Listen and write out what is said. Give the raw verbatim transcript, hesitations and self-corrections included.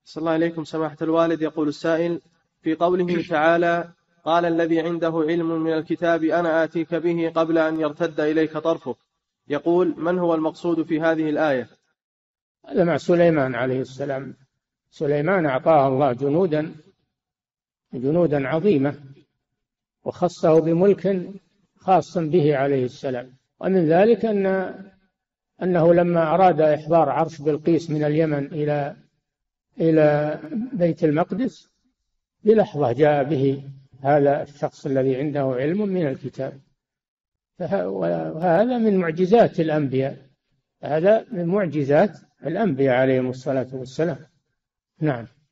صلى الله عليكم سماحة الوالد. يقول السائل: في قوله تعالى: قال الذي عنده علم من الكتاب أنا آتيك به قبل أن يرتد إليك طرفك، يقول: من هو المقصود في هذه الآية؟ هذا مع سليمان عليه السلام. سليمان أعطاه الله جنودا جنودا عظيمة، وخصه بملك خاص به عليه السلام. ومن ذلك أن أنه لما أراد إحضار عرش بلقيس من اليمن إلى إلى بيت المقدس بلحظة جاء به هذا الشخص الذي عنده علم من الكتاب. وهذا من معجزات الأنبياء، هذا من معجزات الأنبياء عليهم الصلاة والسلام. نعم.